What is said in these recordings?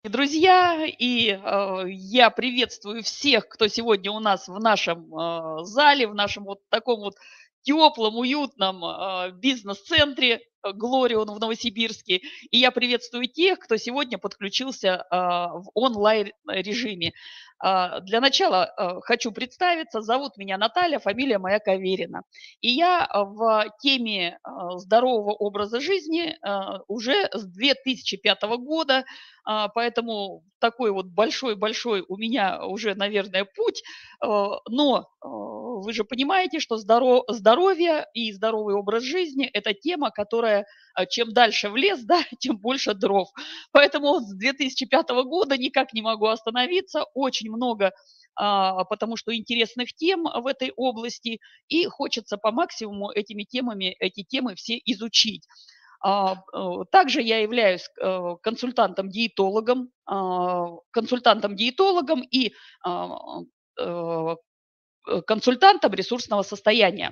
Друзья, я приветствую всех, кто сегодня у нас в нашем зале, в нашем вот таком вот теплом, уютном бизнес-центре Глорион в Новосибирске. И я приветствую тех, кто сегодня подключился в онлайн-режиме. Для начала хочу представиться. Зовут меня Наталья, фамилия моя Каверина. И я в теме здорового образа жизни уже с 2005 года. Поэтому такой вот большой-большой у меня уже, наверное, путь. Но вы же понимаете, что здоровье и здоровый образ жизни – это тема, которая чем дальше в лес, да, тем больше дров. Поэтому вот с 2005 года никак не могу остановиться. Очень много потому что интересных тем в этой области, и хочется по максимуму эти темы все изучить. Также я являюсь консультантом-диетологом и а, э, консультантом ресурсного состояния.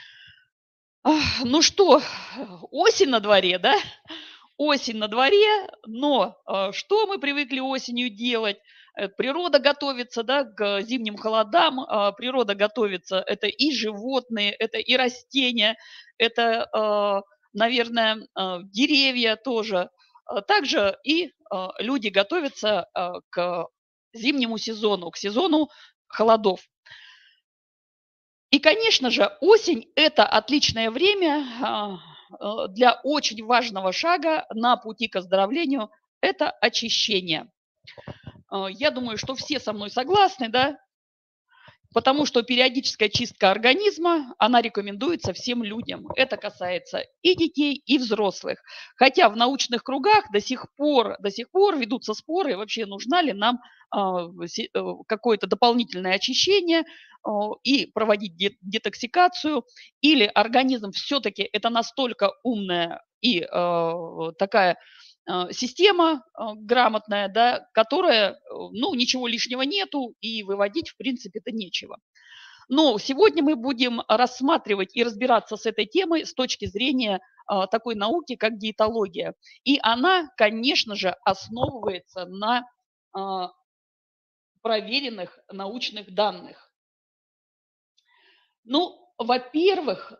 Ну что, осень на дворе, да? Осень на дворе, но что мы привыкли осенью делать? Природа готовится, да, к зимним холодам, природа готовится, это и животные, это и растения, это, наверное, деревья тоже. Также и люди готовятся к зимнему сезону, к сезону холодов. И, конечно же, осень – это отличное время для очень важного шага на пути к оздоровлению – это очищение. Я думаю, что все со мной согласны, да? Потому что периодическая чистка организма, она рекомендуется всем людям. Это касается и детей, и взрослых. Хотя в научных кругах до сих пор ведутся споры, вообще нужна ли нам какое-то дополнительное очищение и проводить детоксикацию, или организм все-таки это настолько умная и такая система грамотная, да, которая, ну, ничего лишнего нету, и выводить, в принципе-то, нечего. Но сегодня мы будем рассматривать и разбираться с этой темой с точки зрения такой науки, как диетология. И она, конечно же, основывается на а, проверенных научных данных. Ну, во-первых,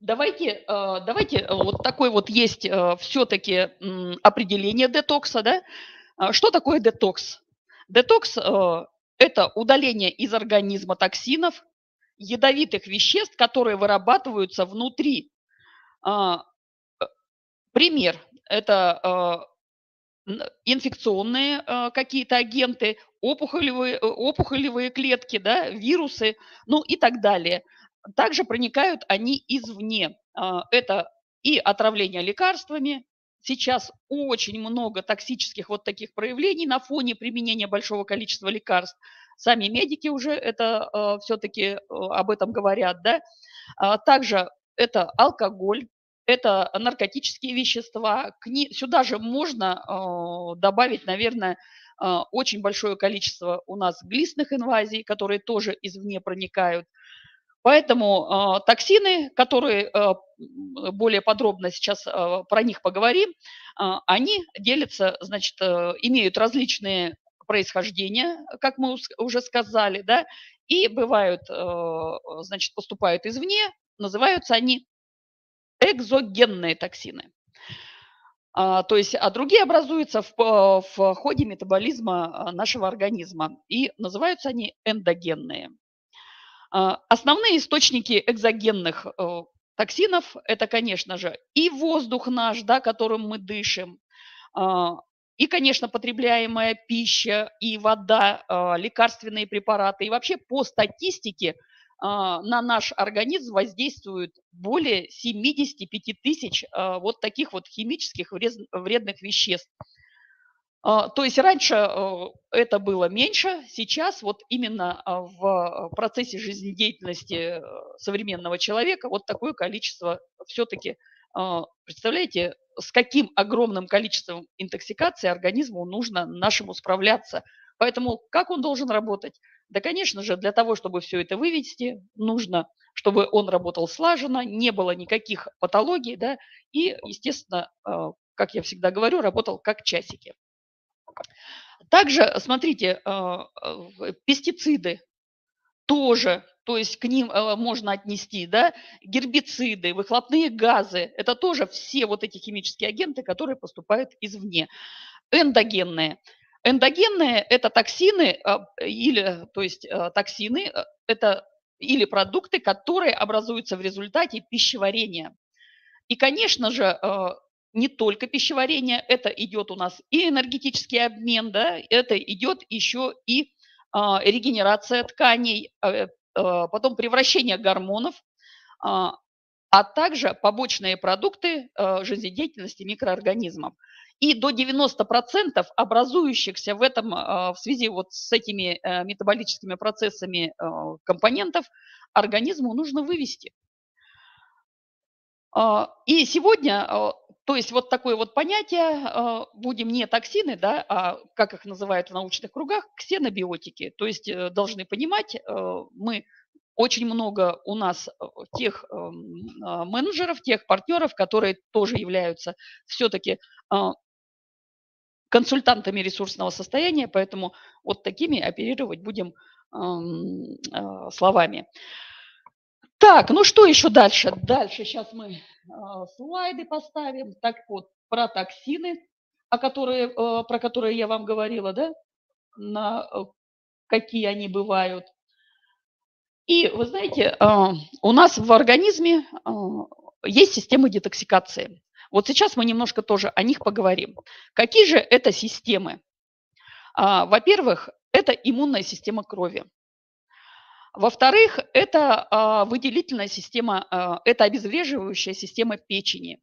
давайте вот такой вот есть все-таки определение детокса, да? Что такое детокс? Детокс это удаление из организма токсинов, ядовитых веществ, которые вырабатываются внутри. А, Пример – это инфекционные какие-то агенты, опухолевые клетки, да, вирусы, ну и так далее. Также проникают они извне. Это и отравление лекарствами. Сейчас очень много токсических вот таких проявлений на фоне применения большого количества лекарств. Сами медики уже это все-таки об этом говорят, да. Также это алкоголь, это наркотические вещества. Сюда же можно добавить, наверное, очень большое количество у нас глистных инвазий, которые тоже извне проникают. Поэтому токсины, которые более подробно сейчас про них поговорим, они делятся, значит, имеют различные происхождения, как мы уже сказали, да, и бывают, значит, поступают извне, называются они экзогенные токсины. То есть, а другие образуются в ходе метаболизма нашего организма, и называются они эндогенные. Основные источники экзогенных токсинов – это, конечно же, и воздух наш, да, которым мы дышим, а, и, конечно, потребляемая пища, и вода, лекарственные препараты. И вообще по статистике на наш организм воздействует более 75 000 вот таких вот химических вредных веществ. То есть раньше это было меньше, сейчас вот именно в процессе жизнедеятельности современного человека вот такое количество все-таки, представляете, с каким огромным количеством интоксикации организму нужно нашему справляться. Поэтому как он должен работать? Да, конечно же, для того, чтобы все это вывести, нужно, чтобы он работал слаженно, не было никаких патологий, да, и, естественно, как я всегда говорю, работал как часики. Также, смотрите, пестициды тоже, то есть к ним можно отнести, да, гербициды, выхлопные газы. Это тоже все вот эти химические агенты, которые поступают извне. Эндогенные. Эндогенные – это токсины, или, то есть токсины, это или продукты, которые образуются в результате пищеварения. И, конечно же, не только пищеварение, это идет у нас и энергетический обмен, да, это идет еще и регенерация тканей, потом превращение гормонов, а, а также побочные продукты жизнедеятельности микроорганизмов. И до 90% образующихся в этом, в связи вот с этими метаболическими процессами компонентов организму нужно вывести. И сегодня, то есть вот такое вот понятие, будем не токсины, да, а как их называют в научных кругах, ксенобиотики. То есть должны понимать, мы очень много у нас тех менеджеров, тех партнеров, которые тоже являются все-таки консультантами ресурсного состояния, поэтому вот такими оперировать будем словами. Так, ну что еще дальше? Дальше сейчас мы слайды поставим. Так вот, про токсины, про которые я вам говорила, да, какие они бывают. И вы знаете, у нас в организме есть системы детоксикации. Вот сейчас мы немножко тоже о них поговорим. Какие же это системы? Во-первых, это иммунная система крови. Во-вторых, это выделительная система, это обезвреживающая система печени.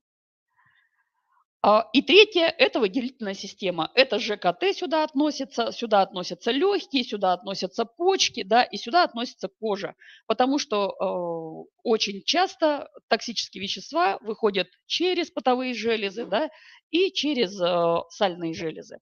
И третье – это выделительная система. Это ЖКТ сюда относятся легкие, сюда относятся почки, да, и сюда относится кожа. Потому что очень часто токсические вещества выходят через потовые железы, да, и через сальные железы.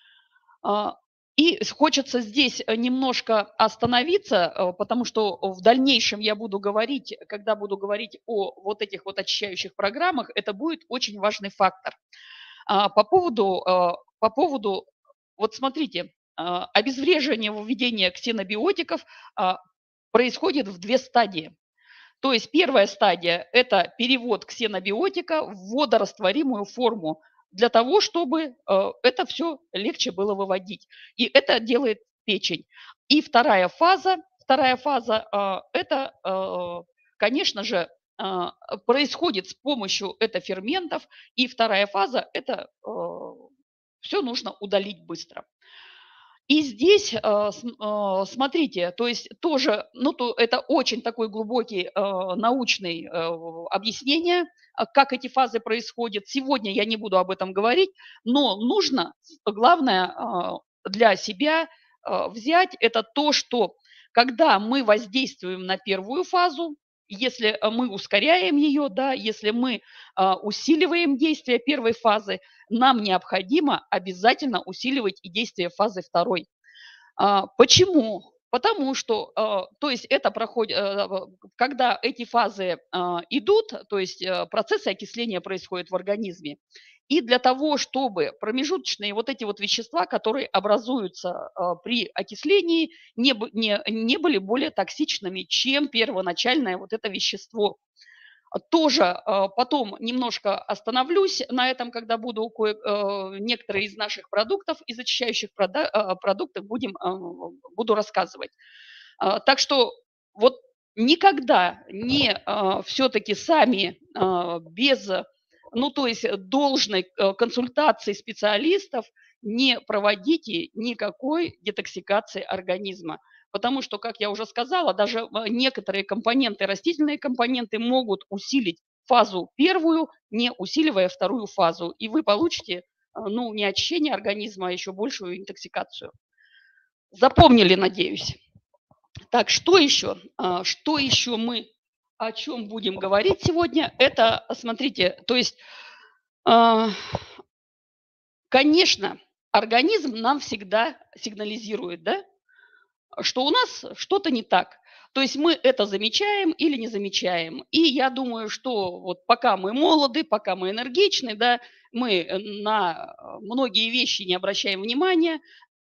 И хочется здесь немножко остановиться, потому что в дальнейшем я буду говорить, когда буду говорить о вот этих вот очищающих программах, это будет очень важный фактор. По поводу, вот смотрите, обезвреживание введения ксенобиотиков происходит в две стадии. То есть первая стадия – это перевод ксенобиотика в водорастворимую форму для того, чтобы это все легче было выводить. И это делает печень. И вторая фаза это, конечно же, происходит с помощью ферментов. И вторая фаза – это все нужно удалить быстро. И здесь, смотрите, то есть тоже, ну, это очень такой глубокий научный объяснение, как эти фазы происходят. Сегодня я не буду об этом говорить, но нужно, главное для себя взять, это то, что когда мы воздействуем на первую фазу, если мы ускоряем ее, да, если мы усиливаем действие первой фазы, нам необходимо обязательно усиливать и действие фазы второй. Почему? Потому что, то есть это проходит, когда эти фазы идут, то есть процессы окисления происходят в организме. И для того, чтобы промежуточные вот эти вот вещества, которые образуются при окислении, не были более токсичными, чем первоначальное вот это вещество. Тоже потом немножко остановлюсь на этом, когда буду некоторые из наших продуктов, из очищающих продуктов буду рассказывать. Так что вот никогда не все-таки сами без, ну то есть должной консультации специалистов не проводите никакой детоксикации организма. Потому что, как я уже сказала, даже некоторые компоненты, растительные компоненты могут усилить фазу первую, не усиливая вторую фазу. И вы получите, ну, не очищение организма, а еще большую интоксикацию. Запомнили, надеюсь. Так, что еще? Что еще мы, о чем будем говорить сегодня? Это, смотрите, то есть, конечно, организм нам всегда сигнализирует, да, что у нас что-то не так. То есть мы это замечаем или не замечаем. И я думаю, что вот пока мы молоды, пока мы энергичны, да, мы на многие вещи не обращаем внимания.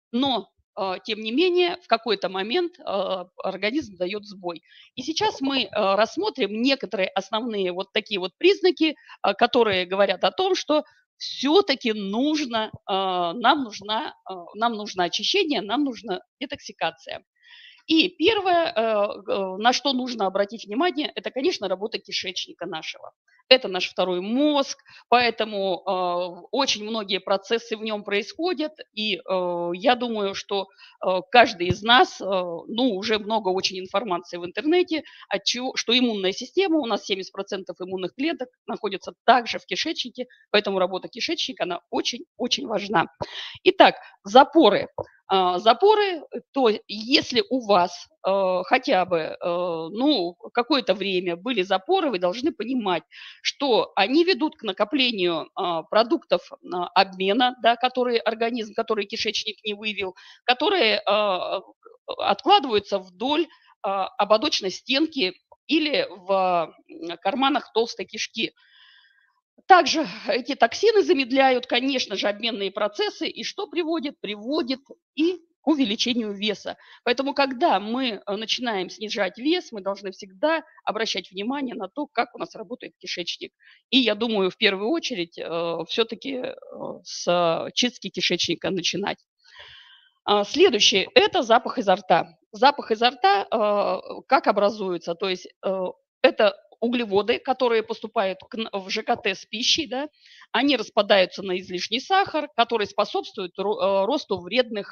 но, тем не менее, в какой-то момент, организм дает сбой. И сейчас мы, рассмотрим некоторые основные вот такие вот признаки, которые говорят о том, что все-таки нужно, нам нужно очищение, нам нужна детоксикация. И первое, на что нужно обратить внимание, это, конечно, работа кишечника нашего. Это наш второй мозг, поэтому очень многие процессы в нем происходят. И я думаю, что каждый из нас, ну, уже много очень информации в интернете, что иммунная система, у нас 70% иммунных клеток находится также в кишечнике, поэтому работа кишечника, она очень-очень важна. Итак, запоры. Запоры, то если у вас хотя бы ну, какое-то время были запоры, вы должны понимать, что они ведут к накоплению продуктов обмена, да, которые организм, который кишечник не вывел, которые откладываются вдоль ободочной стенки или в карманах толстой кишки. Также эти токсины замедляют, конечно же, обменные процессы. И что приводит? Приводит и к увеличению веса. Поэтому, когда мы начинаем снижать вес, мы должны всегда обращать внимание на то, как у нас работает кишечник. И я думаю, в первую очередь, все-таки с чистки кишечника начинать. Следующее – это запах изо рта. Запах изо рта как образуется? То есть это углеводы, которые поступают в ЖКТ с пищей, да, они распадаются на излишний сахар, который способствует росту вредных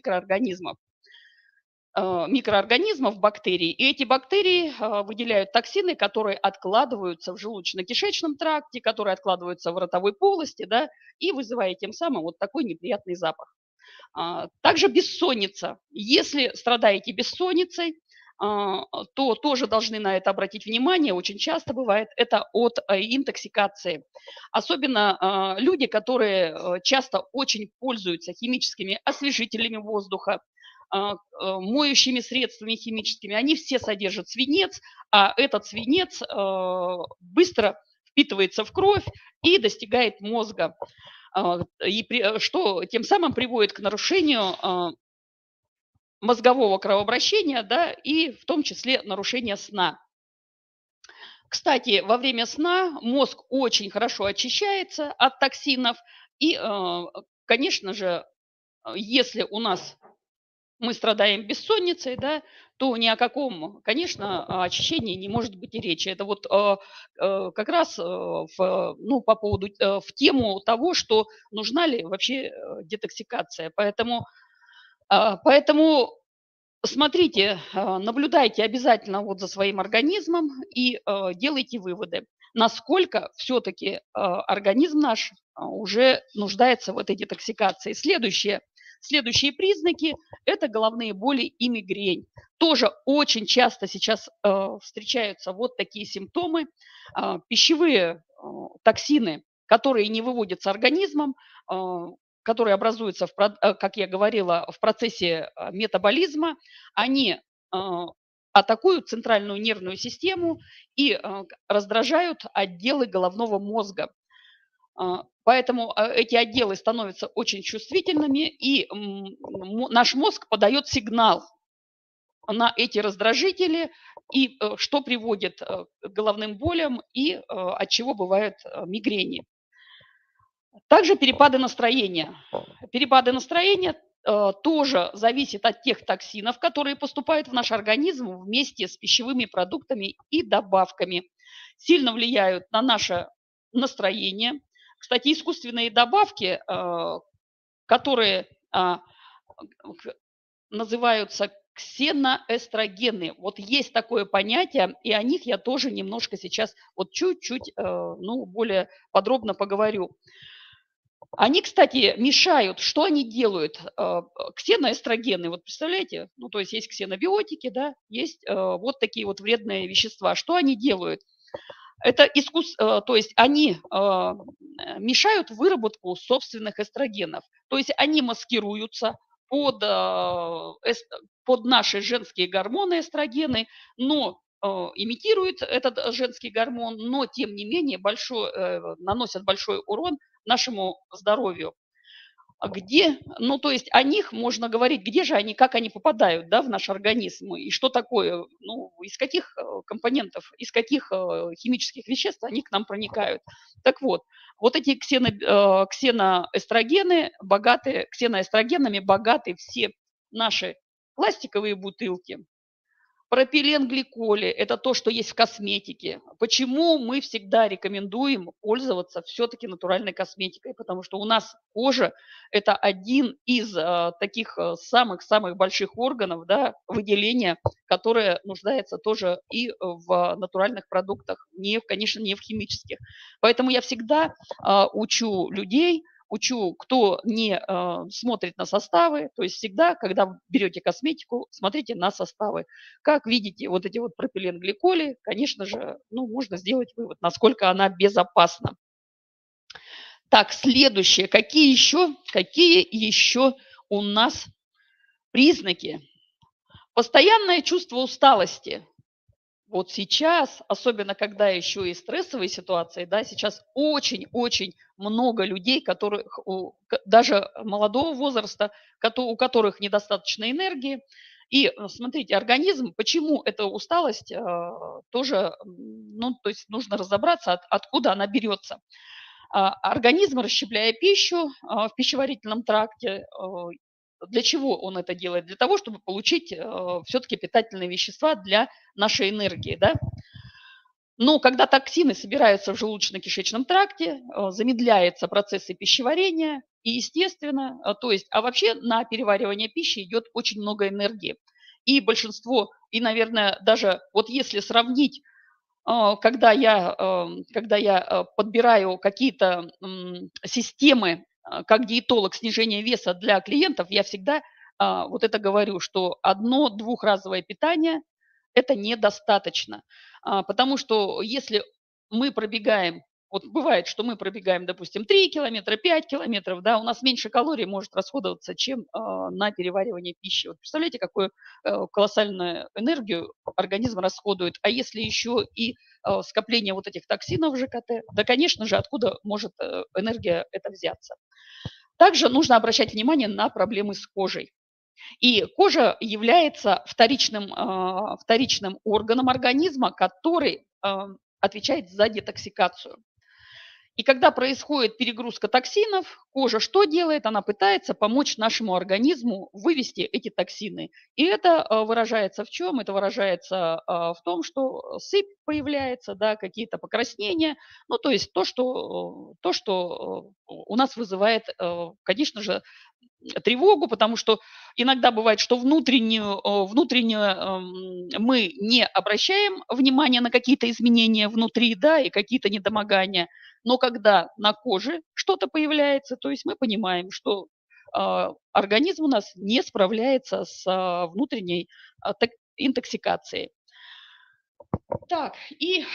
микроорганизмов, бактерий. И эти бактерии выделяют токсины, которые откладываются в желудочно-кишечном тракте, которые откладываются в ротовой полости, да, и вызывая тем самым вот такой неприятный запах. Также бессонница. Если страдаете бессонницей, то тоже должны на это обратить внимание. Очень часто бывает это от интоксикации. Особенно люди, которые часто очень пользуются химическими освежителями воздуха, моющими средствами химическими, они все содержат свинец, а этот свинец быстро впитывается в кровь и достигает мозга. Что тем самым приводит к нарушению мозгового кровообращения, да, и в том числе нарушения сна. Кстати, во время сна мозг очень хорошо очищается от токсинов. И, конечно же, если у нас мы страдаем бессонницей, да, то ни о каком, конечно, очищении не может быть и речи. Это вот как раз ну, по поводу, в тему того, что нужна ли вообще детоксикация. Поэтому смотрите, наблюдайте обязательно вот за своим организмом и делайте выводы, насколько все-таки организм наш уже нуждается в этой детоксикации. Следующие признаки – это головные боли и мигрень. Тоже очень часто сейчас встречаются вот такие симптомы. Пищевые токсины, которые не выводятся организмом, которые образуются, как я говорила, в процессе метаболизма, они атакуют центральную нервную систему и раздражают отделы головного мозга. Поэтому эти отделы становятся очень чувствительными, и наш мозг подает сигнал на эти раздражители, и что приводит к головным болям и от чего бывают мигрени. Также перепады настроения. Перепады настроения тоже зависят от тех токсинов, которые поступают в наш организм вместе с пищевыми продуктами и добавками. Сильно влияют на наше настроение. Кстати, искусственные добавки, которые называются ксеноэстрогены. Вот есть такое понятие, и о них я тоже немножко сейчас вот чуть-чуть ну, более подробно поговорю. Они, кстати, мешают. Что они делают? Ксеноэстрогены, вот представляете? Ну, то есть есть ксенобиотики, да, есть вот такие вот вредные вещества. Что они делают? Это то есть они мешают выработку собственных эстрогенов. То есть они маскируются под наши женские гормоны эстрогены, но имитируют этот женский гормон, но тем не менее наносят большой урон нашему здоровью. где, ну, то есть о них можно говорить, где же они, как они попадают, да, в наш организм, и что такое, ну, из каких компонентов, из каких химических веществ они к нам проникают. Так вот, вот эти ксеноэстрогены, ксеноэстрогенами богаты все наши пластиковые бутылки, пропиленгликоли – это то, что есть в косметике. Почему мы всегда рекомендуем пользоваться все-таки натуральной косметикой? Потому что у нас кожа – это один из таких самых-самых больших органов, да, выделения, которое нуждается тоже и в натуральных продуктах, конечно, не в химических. Поэтому я всегда учу людей, кто не смотрит на составы, то есть всегда, когда берете косметику, смотрите на составы. Как видите, вот эти вот пропиленгликоли, конечно же, ну, можно сделать вывод, насколько она безопасна. Так, следующее. Какие еще у нас признаки? Постоянное чувство усталости. Вот сейчас, особенно когда еще и стрессовые ситуации, да, сейчас очень-очень много людей, которых, даже молодого возраста, у которых недостаточно энергии. И смотрите, организм, почему эта усталость, тоже, ну, то есть нужно разобраться, откуда она берется. Организм, расщепляя пищу в пищеварительном тракте, для чего он это делает? Для того, чтобы получить все-таки питательные вещества для нашей энергии, да? Но когда токсины собираются в желудочно-кишечном тракте, замедляются процессы пищеварения, и, естественно, то есть, а вообще на переваривание пищи идет очень много энергии. И большинство, и, наверное, даже вот если сравнить, когда я подбираю какие-то системы, как диетолог снижения веса для клиентов, я всегда вот это говорю, что одно-двухразовое питание – это недостаточно. Потому что если мы пробегаем, вот бывает, что мы пробегаем, допустим, 3 километра, 5 километров, да, у нас меньше калорий может расходоваться, чем на переваривание пищи. Вот представляете, какую колоссальную энергию организм расходует. А если еще и скопление вот этих токсинов в ЖКТ, да, конечно же, откуда может энергия эта взяться. Также нужно обращать внимание на проблемы с кожей. И кожа является вторичным органом организма, который отвечает за детоксикацию. И когда происходит перегрузка токсинов, кожа что делает? Она пытается помочь нашему организму вывести эти токсины. И это выражается в чем? Это выражается в том, что сыпь появляется, да, какие-то покраснения. Ну, то есть то, что у нас вызывает, конечно же, тревогу, потому что иногда бывает, что внутреннюю мы не обращаем внимания на какие-то изменения внутри, да, и какие-то недомогания. Но когда на коже что-то появляется, то есть мы понимаем, что организм у нас не справляется с внутренней интоксикацией. Так, и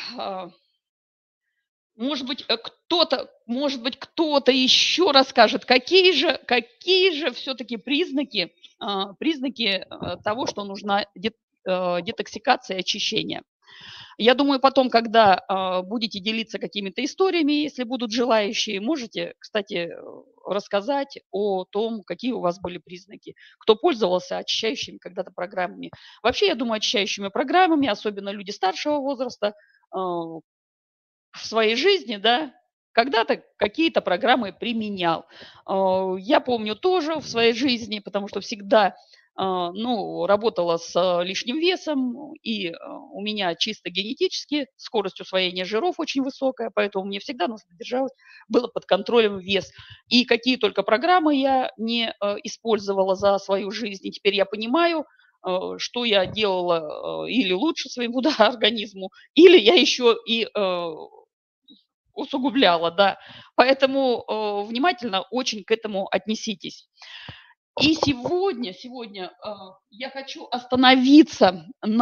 может быть, кто-то еще расскажет, какие же все-таки признаки того, что нужна детоксикация и очищение. Я думаю, потом, когда будете делиться какими-то историями, если будут желающие, можете, кстати, рассказать о том, какие у вас были признаки, кто пользовался очищающими когда-то программами. Вообще, я думаю, очищающими программами, особенно люди старшего возраста, в своей жизни, да, когда-то какие-то программы применял. Я помню тоже в своей жизни, потому что всегда ну, работала с лишним весом, и у меня чисто генетически скорость усвоения жиров очень высокая, поэтому мне всегда нужно держать, было под контролем вес. И какие только программы я не использовала за свою жизнь, и теперь я понимаю, что я делала или лучше своему, да, организму, или я еще и усугубляла, да. Поэтому внимательно очень к этому отнеситесь. И сегодня я хочу остановиться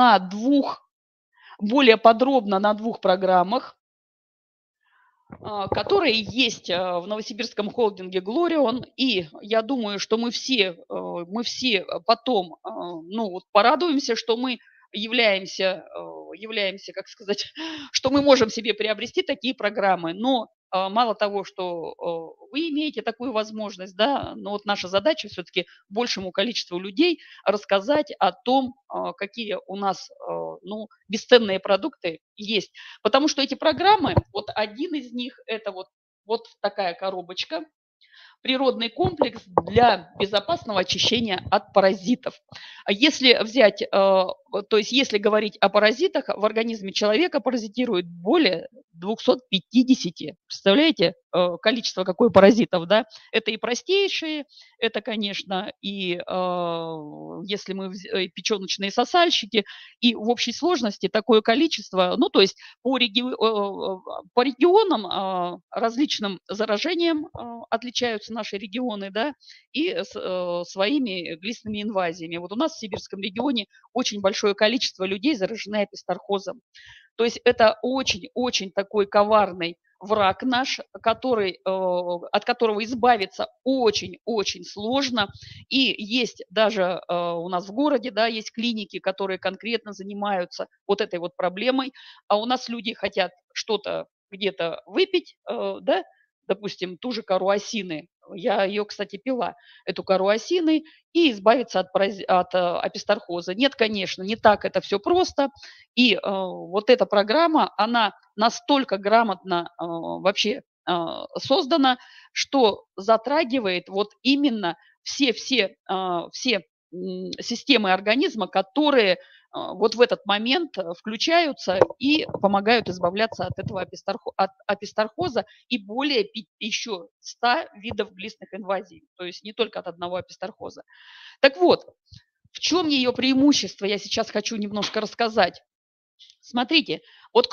более подробно на двух программах, которые есть в новосибирском холдинге «Глорион». И я думаю, что мы все потом ну, вот порадуемся, что мы являемся, как сказать, что мы можем себе приобрести такие программы. Но мало того, что вы имеете такую возможность, да, но вот наша задача все-таки большему количеству людей рассказать о том, какие у нас, ну, бесценные продукты есть. Потому что эти программы, вот один из них, это вот такая коробочка, природный комплекс для безопасного очищения от паразитов. Если взять, то есть если говорить о паразитах, в организме человека паразитирует более 250. Представляете, количество какое паразитов, да? Это и простейшие, это, конечно, и если мы печеночные сосальщики, и в общей сложности такое количество, ну, то есть по регионам различным заражениям отличаются наши регионы, да, и своими глистными инвазиями. Вот у нас в Сибирском регионе очень большое количество людей заражены апистархозом. То есть это очень-очень такой коварный враг наш, от которого избавиться очень-очень сложно. И есть даже у нас в городе, да, есть клиники, которые конкретно занимаются вот этой вот проблемой. А у нас люди хотят что-то где-то выпить, да, допустим, ту же кору осины. Я ее, кстати, пила, эту кору осины, и избавиться от апистархоза. Нет, конечно, не так это все просто. И вот эта программа, она настолько грамотно вообще создана, что затрагивает вот именно все системы организма, которые вот в этот момент включаются и помогают избавляться от этого от апистархоза и более еще 100 видов глистных инвазий, то есть не только от одного апистархоза. Так вот, в чем ее преимущество, я сейчас хочу немножко рассказать. Смотрите, вот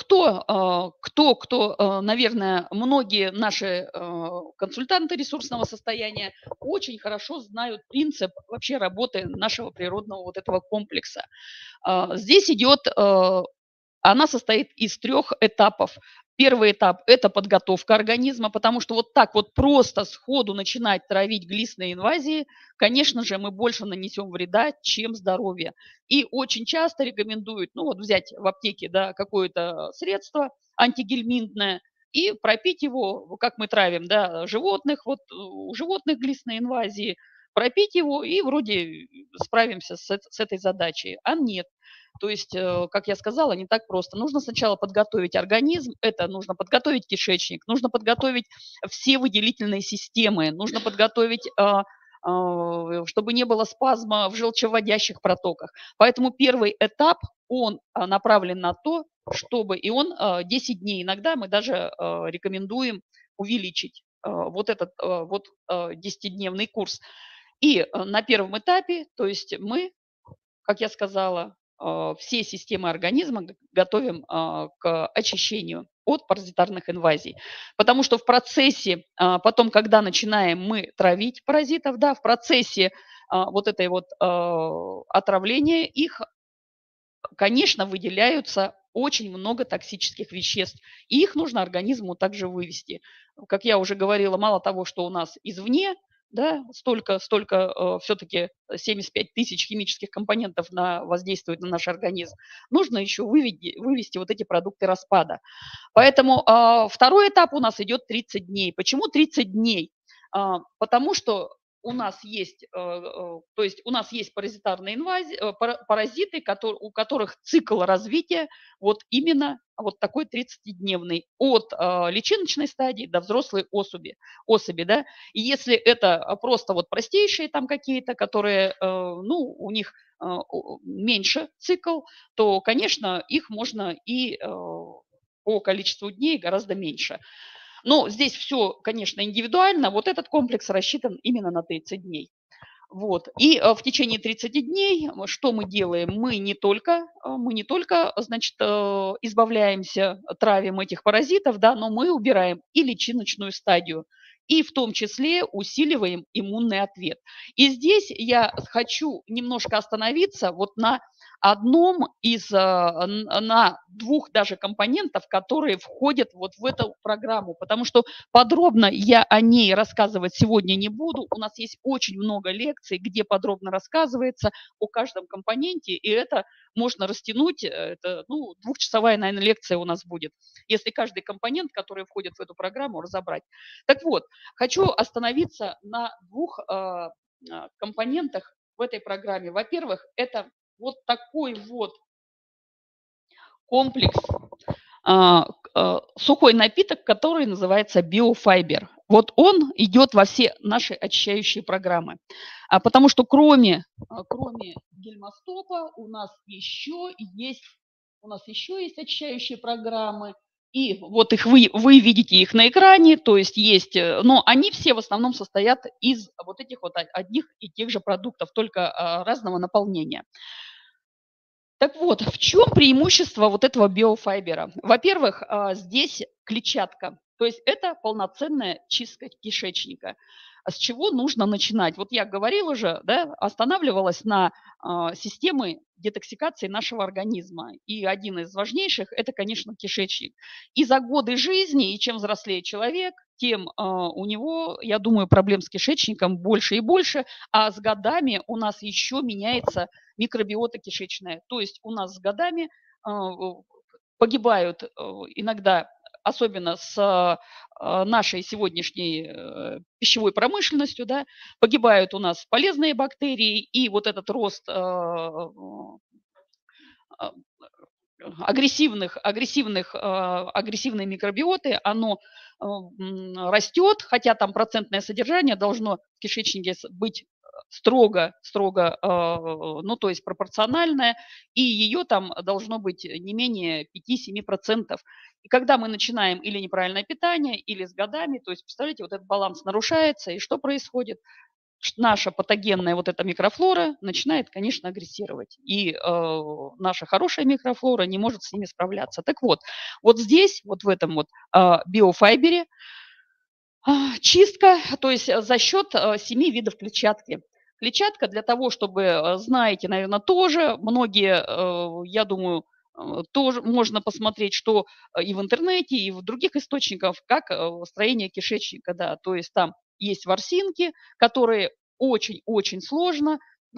наверное, многие наши консультанты ресурсного состояния очень хорошо знают принцип вообще работы нашего природного вот этого комплекса. Здесь идет, она состоит из 3 этапов. Первый этап – это подготовка организма, потому что вот так вот просто сходу начинать травить глистные инвазии, конечно же, мы больше нанесем вреда, чем здоровья. И очень часто рекомендуют, ну вот взять в аптеке, да, какое-то средство антигельминтное и пропить его, как мы травим, да, животных, вот у животных глистные инвазии, пропить его и вроде справимся с этой задачей. А нет. То есть, как я сказала, не так просто. Нужно сначала подготовить организм, это нужно подготовить кишечник, нужно подготовить все выделительные системы, нужно подготовить, чтобы не было спазма в желчевыводящих протоках. Поэтому первый этап, он направлен на то, чтобы, и он 10 дней, иногда мы даже рекомендуем увеличить вот этот вот 10-дневный курс. И на первом этапе, то есть мы, как я сказала, все системы организма готовим к очищению от паразитарных инвазий. Потому что в процессе, потом, когда начинаем мы травить паразитов, да, в процессе вот этой вот отравления их, конечно, выделяются очень много токсических веществ. И их нужно организму также вывести. Как я уже говорила, мало того, что у нас извне, да, столько все-таки 75 тысяч химических компонентов воздействует на наш организм, нужно еще вывести вот эти продукты распада. Поэтому второй этап у нас идет 30 дней. Почему 30 дней? Потому что у нас есть, то есть у нас есть паразитарные инвазии, паразиты, у которых цикл развития вот именно вот такой 30-дневный от личиночной стадии до взрослой особи, да. И если это просто вот простейшие там какие-то, которые, ну, у них меньше цикл, то, конечно, их можно и по количеству дней гораздо меньше. Но здесь все, конечно, индивидуально. Вот этот комплекс рассчитан именно на 30 дней. Вот. И в течение 30 дней что мы делаем? Мы не только, значит, избавляемся, травим этих паразитов, да, но мы убираем и личиночную стадию, и в том числе усиливаем иммунный ответ. И здесь я хочу немножко остановиться вот на одном из, на двух даже компонентов, которые входят вот в эту программу, потому что подробно я о ней рассказывать сегодня не буду. У нас есть очень много лекций, где подробно рассказывается о каждом компоненте, и это можно растянуть, это, ну, двухчасовая, наверное, лекция у нас будет, если каждый компонент, который входит в эту программу, разобрать. Так вот, хочу остановиться на двух компонентах в этой программе. Во-первых, это вот такой вот комплекс, сухой напиток, который называется биофайбер. Вот он идет во все наши очищающие программы. Потому что кроме гельмостопа у нас еще есть очищающие программы. И вот их вы видите их на экране, то есть, но они все в основном состоят из вот этих вот одних и тех же продуктов, только разного наполнения. Так вот, в чем преимущество вот этого биофайбера? Во-первых, здесь клетчатка, то есть это полноценная чистка кишечника. С чего нужно начинать? Вот я говорила же, да, останавливалась на системы детоксикации нашего организма. И один из важнейших – это, конечно, кишечник. И за годы жизни, и чем взрослее человек, тем у него, я думаю, проблем с кишечником больше и больше, а с годами у нас еще меняется микробиота кишечная. То есть у нас с годами погибают иногда, особенно с нашей сегодняшней пищевой промышленностью, да, погибают у нас полезные бактерии, и вот этот рост агрессивной микробиоты, оно растет, хотя там процентное содержание должно в кишечнике быть строго, ну, то есть пропорциональное, и ее там должно быть не менее 5-7%. И когда мы начинаем или неправильное питание, или с годами, то есть, представляете, вот этот баланс нарушается, и что происходит? Наша патогенная вот эта микрофлора начинает, конечно, агрессировать. И наша хорошая микрофлора не может с ними справляться. Так вот, вот здесь, вот в этом вот биофайбере, чистка, то есть за счет 7 видов клетчатки. Клетчатка для того, чтобы, знаете, наверное, тоже, многие, я думаю, тоже можно посмотреть, что и в интернете, и в других источниках, как строение кишечника, да, то есть там есть ворсинки, которые очень-очень сложно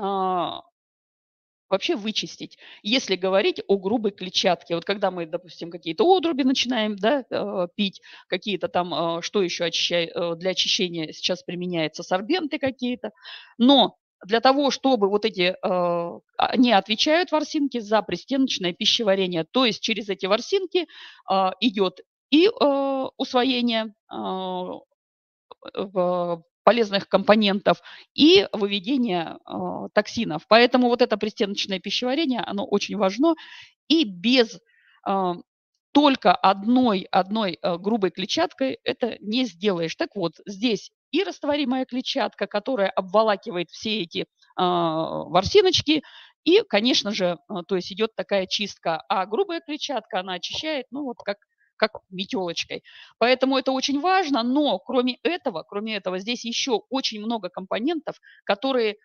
вообще вычистить, если говорить о грубой клетчатке. Вот когда мы, допустим, какие-то отруби начинаем, да, пить, какие-то там, что еще для очищения сейчас применяется, сорбенты какие-то. Но для того, чтобы вот эти, они отвечают, ворсинки, за пристеночное пищеварение. То есть через эти ворсинки идет и усвоение полезных компонентов и выведение токсинов. Поэтому вот это пристеночное пищеварение, оно очень важно. И без только одной грубой клетчаткой это не сделаешь. Так вот, здесь и растворимая клетчатка, которая обволакивает все эти ворсиночки, и, конечно же, то есть идет такая чистка. А грубая клетчатка, она очищает, ну вот как метелочкой. Поэтому это очень важно, но кроме этого, здесь еще очень много компонентов, которые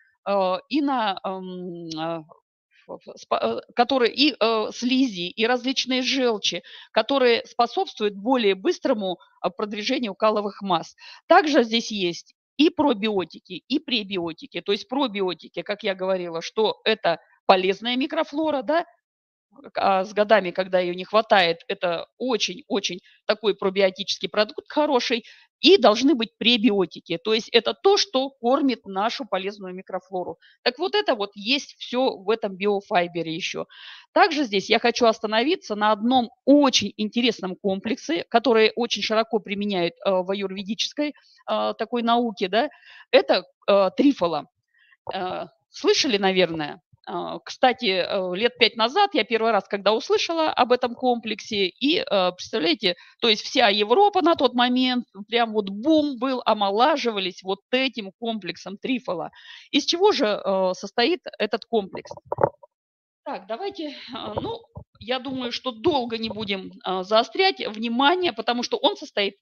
которые и слизи, и различные желчи, которые способствуют более быстрому продвижению каловых масс. Также здесь есть и пробиотики, и пребиотики. То есть пробиотики, как я говорила, что это полезная микрофлора, да, с годами, когда ее не хватает, это очень-очень такой пробиотический продукт хороший. И должны быть пребиотики. То есть это то, что кормит нашу полезную микрофлору. Так вот это вот есть все в этом биофайбере еще. Также здесь я хочу остановиться на одном очень интересном комплексе, который очень широко применяют в аюрведической такой науке. Да? Это трифола. Слышали, наверное? Кстати, лет 5 назад я первый раз, когда услышала об этом комплексе, и, представляете, то есть вся Европа на тот момент, прям вот бум был, омолаживались вот этим комплексом трифола. Из чего же состоит этот комплекс? Так, давайте, ну, я думаю, что долго не будем заострять внимание, потому что он состоит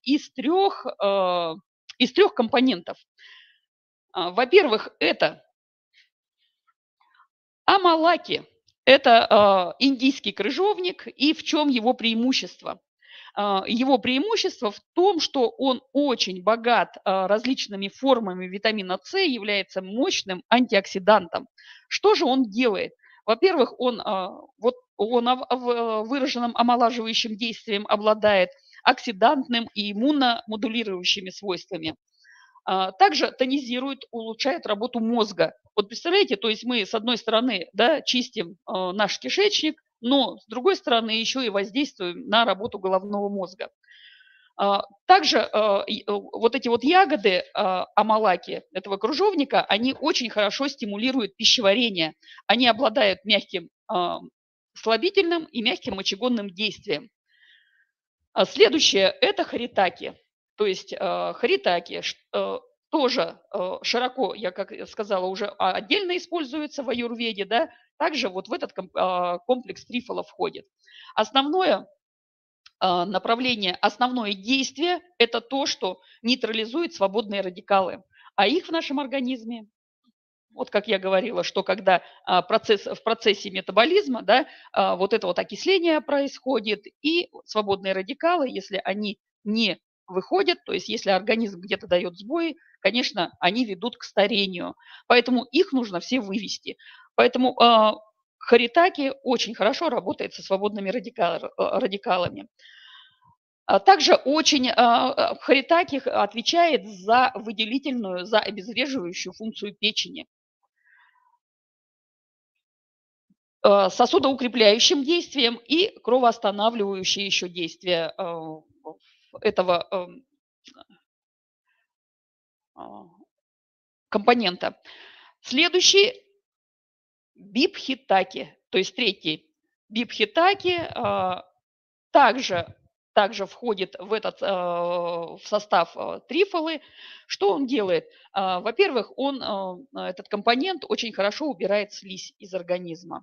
из трех компонентов. Во-первых, это амалаки. Это индийский крыжовник, и в чем его преимущество? Его преимущество в том, что он очень богат различными формами витамина С, является мощным антиоксидантом. Что же он делает? Во-первых, он выраженным омолаживающим действием обладает, оксидантным и иммуномодулирующими свойствами. Также тонизирует, улучшает работу мозга. Вот представляете, то есть мы с одной стороны, да, чистим наш кишечник, но с другой стороны еще и воздействуем на работу головного мозга. Также вот эти вот ягоды амалаки этого кружовника, они очень хорошо стимулируют пищеварение. Они обладают мягким слабительным и мягким мочегонным действием. Следующее – это харитаки. То есть харитаки тоже широко, я как сказала, уже отдельно используются в аюрведе, да, также вот в этот комплекс трифола входит. Основное направление, основное действие – это то, что нейтрализует свободные радикалы. А их в нашем организме, вот как я говорила, что когда в процессе метаболизма, да, вот это вот окисление происходит, и свободные радикалы, если они не выходят, то есть если организм где-то дает сбои, конечно, они ведут к старению. Поэтому их нужно все вывести. Поэтому харитаки очень хорошо работает со свободными радикалами. Также очень харитаки отвечает за выделительную, за обезвреживающую функцию печени. Сосудоукрепляющим действием и кровоостанавливающее еще действие этого компонента. Следующий – бипхитаки, то есть третий. Бипхитаки также входит в состав трифолы. Что он делает? Во-первых, этот компонент очень хорошо убирает слизь из организма.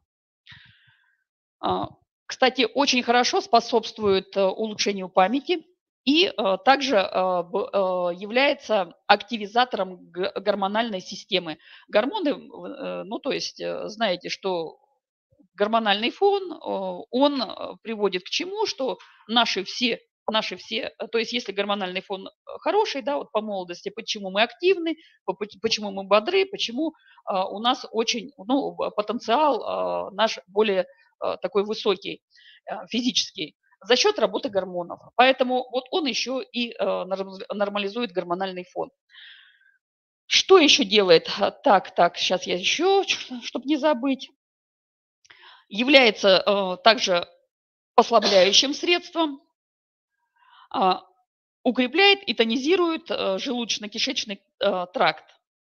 Кстати, очень хорошо способствует улучшению памяти и также является активизатором гормональной системы. Гормоны, ну то есть знаете, что гормональный фон, он приводит к чему, что наши все, то есть если гормональный фон хороший, да, вот по молодости, почему мы активны, почему мы бодры, почему у нас очень, ну, потенциал наш более такой высокий, физический, за счет работы гормонов. Поэтому вот он еще и нормализует гормональный фон. Что еще делает? Так, сейчас я еще, чтобы не забыть. Является также послабляющим средством, укрепляет и тонизирует желудочно-кишечный тракт.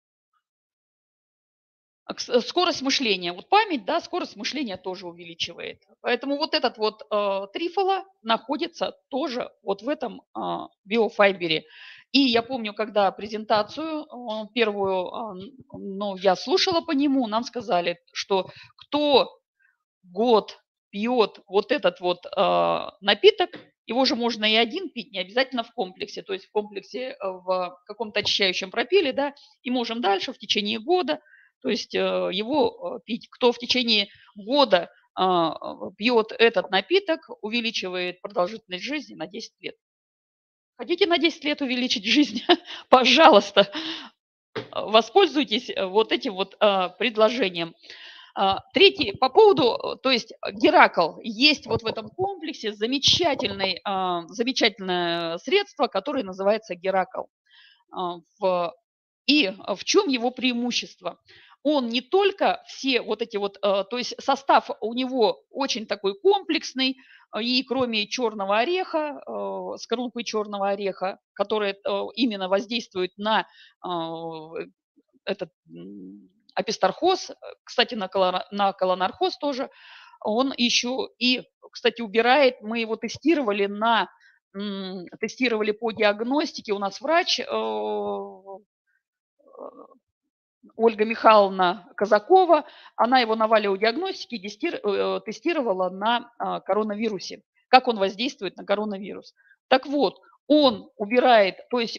Скорость мышления, вот память, да, скорость мышления тоже увеличивает. Поэтому вот этот вот трифола находится тоже вот в этом биофайбере. И я помню, когда презентацию первую, ну, я слушала по нему, нам сказали, что кто год пьет вот этот вот напиток, его же можно и один пить, не обязательно в комплексе, то есть в комплексе в каком-то очищающем пропиле, да, и можем дальше в течение года, то есть его пить. Кто в течение года пьет этот напиток, увеличивает продолжительность жизни на 10 лет. Хотите на 10 лет увеличить жизнь? Пожалуйста, воспользуйтесь вот этим вот предложением. Третий, по поводу, то есть Геракл, есть вот в этом комплексе замечательное средство, которое называется Геракл. И в чем его преимущество? Он не только все вот эти вот, то есть состав у него очень такой комплексный, и кроме черного ореха, скорлупы черного ореха, которая именно воздействует на этот апистархоз, кстати, на колонархоз тоже, он еще и, кстати, убирает, мы его тестировали по диагностике, у нас врач Ольга Михайловна Казакова, она его на валеодиагностике тестировала на коронавирусе, как он воздействует на коронавирус. Так вот, он убирает, то есть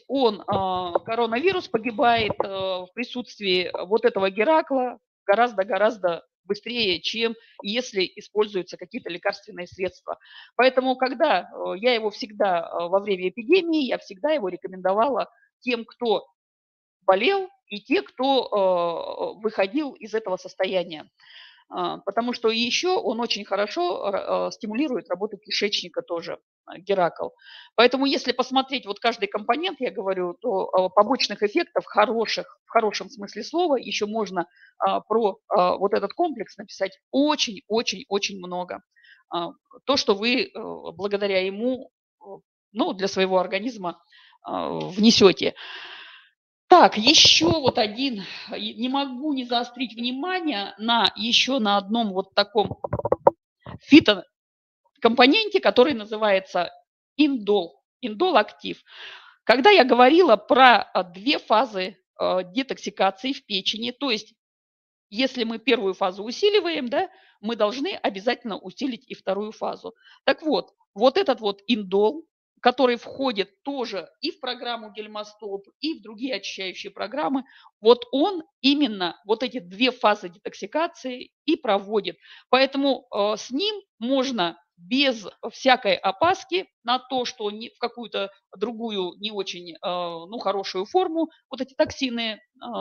коронавирус погибает в присутствии вот этого Геракла гораздо-гораздо быстрее, чем если используются какие-то лекарственные средства. Поэтому, когда я его всегда во время эпидемии, я всегда его рекомендовала тем, кто болел, и те, кто выходил из этого состояния. Потому что еще он очень хорошо стимулирует работу кишечника тоже, Геракл. Поэтому если посмотреть вот каждый компонент, я говорю, то побочных эффектов хороших, в хорошем смысле слова, еще можно про вот этот комплекс написать очень-очень-очень много. То, что вы благодаря ему, ну, для своего организма внесете. Так, еще вот один, не могу не заострить внимание на еще на одном вот таком фитокомпоненте, который называется индол, индол-актив. Когда я говорила про две фазы детоксикации в печени, то есть если мы первую фазу усиливаем, да, мы должны обязательно усилить и вторую фазу. Так вот, вот этот вот индол, который входит тоже и в программу Гельмостоп, и в другие очищающие программы, вот он именно вот эти две фазы детоксикации и проводит. Поэтому с ним можно без всякой опаски на то, что в какую-то другую не очень ну, хорошую форму вот эти токсины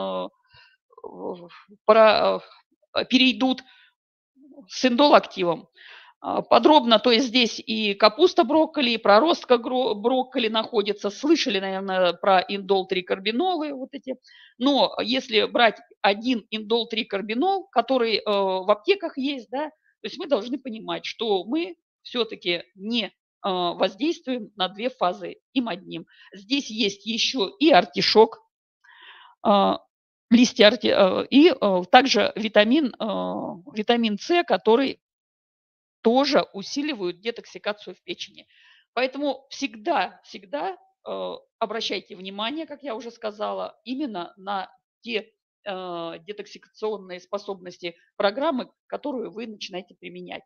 перейдут с индол-активом. Подробно, то есть здесь и капуста брокколи, и проростка брокколи находится. Слышали, наверное, про индол-трикарбинолы вот эти. Но если брать один индол-трикарбинол, который в аптеках есть, да, то есть мы должны понимать, что мы все-таки не воздействуем на две фазы им одним. Здесь есть еще и артишок, листья и также витамин С, который тоже усиливают детоксикацию в печени. Поэтому всегда обращайте внимание, как я уже сказала, именно на те детоксикационные способности программы, которую вы начинаете применять.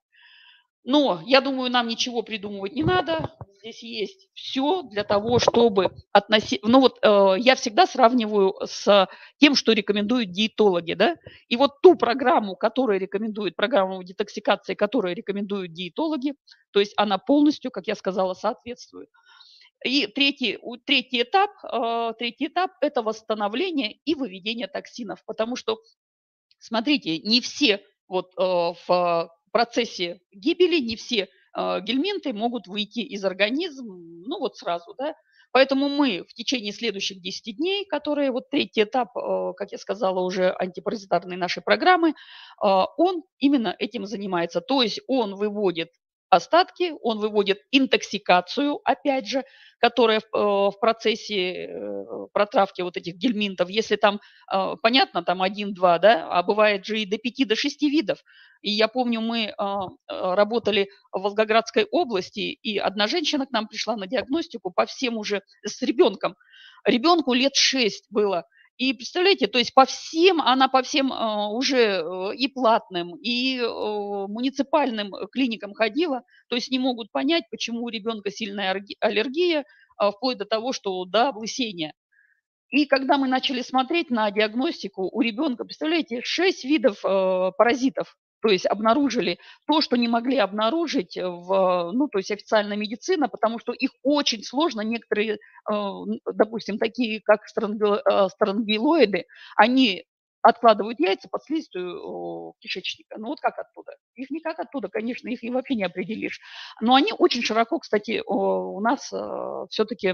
Но я думаю, нам ничего придумывать не надо. Здесь есть все для того, чтобы относить. Ну вот я всегда сравниваю с тем, что рекомендуют диетологи, да. И вот ту программу, которую рекомендуют, программу детоксикации, которую рекомендуют диетологи, то есть она полностью, как я сказала, соответствует. И третий этап – это восстановление и выведение токсинов, потому что, смотрите, не все вот в процессе гибели, не все гельминты могут выйти из организма, ну вот сразу, да. Поэтому мы в течение следующих 10 дней, которые вот третий этап, как я сказала, уже антипаразитарной нашей программы, он именно этим занимается. То есть он выводит остатки, он выводит интоксикацию, опять же, которая в процессе протравки вот этих гельминтов, если там понятно, там один-два, да, а бывает же и до 5, до 6 видов. И я помню, мы работали в Волгоградской области, и одна женщина к нам пришла на диагностику по всем уже с ребенком. Ребенку лет 6 было. И представляете, то есть она по всем уже и платным, и муниципальным клиникам ходила, то есть не могут понять, почему у ребенка сильная аллергия, вплоть до того, что до облысения. И когда мы начали смотреть на диагностику у ребенка, представляете, 6 видов паразитов, то есть обнаружили то, что не могли обнаружить ну, то есть официальная медицина, потому что их очень сложно, некоторые, допустим, такие как стронгилоиды, они откладывают яйца под слизистую кишечника. Ну вот как оттуда? Их никак оттуда, конечно, их и вообще не определишь. Но они очень широко, кстати, у нас все-таки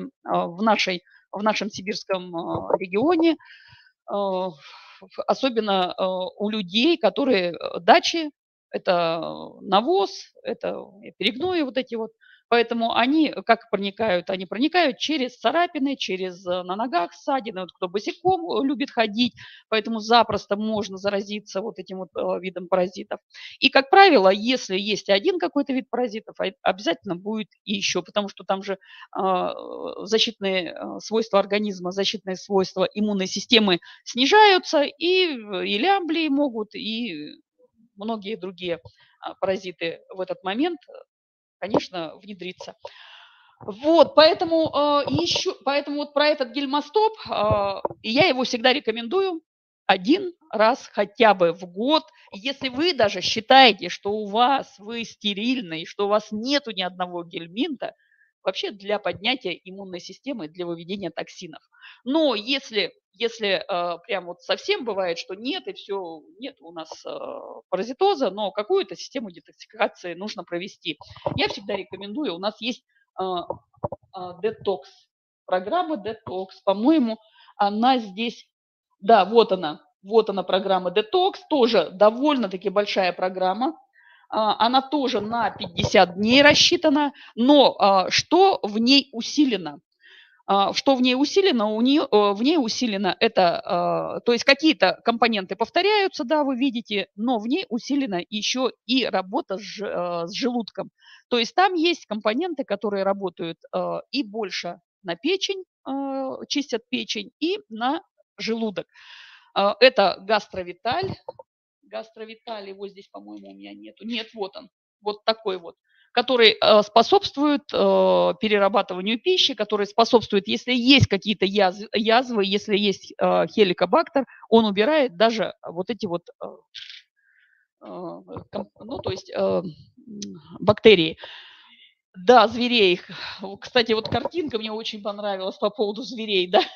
в нашем сибирском регионе, особенно у людей, которые дачи, это навоз, это перегнои вот эти вот. Поэтому они как проникают? Они проникают через царапины, через на ногах ссадины, вот кто босиком любит ходить, поэтому запросто можно заразиться вот этим вот видом паразитов. И, как правило, если есть один какой-то вид паразитов, обязательно будет и еще, потому что там же защитные свойства организма, защитные свойства иммунной системы снижаются, и лямблии могут, и многие другие паразиты в этот момент, конечно, внедриться. Вот, поэтому поэтому вот про этот гельмостоп, я его всегда рекомендую. один раз хотя бы в год. Если вы даже считаете, что у вас вы стерильный, что у вас нету ни одного гельминта, вообще для поднятия иммунной системы, для выведения токсинов. Но если прям вот совсем бывает, что нет, и все, нет у нас паразитоза, но какую-то систему детоксикации нужно провести. Я всегда рекомендую, у нас есть детокс, программа детокс, по-моему, она здесь, да, вот она программа детокс, тоже довольно-таки большая программа, она тоже на 50 дней рассчитана, но что в ней усилено? Что в ней усилено? В ней усилено это, то есть какие-то компоненты повторяются, да, вы видите, но в ней усилена еще и работа с желудком. То есть там есть компоненты, которые работают и больше на печень, чистят печень, и на желудок. Это гастровиталь. Гастровиталь, его здесь, по-моему, у меня нету. Нет, вот он. Вот такой вот, который способствует перерабатыванию пищи, который способствует, если есть какие-то язвы, если есть хеликобактер, он убирает даже вот эти вот, ну, то есть бактерии. Да, зверей. Кстати, вот картинка мне очень понравилась по поводу зверей, да.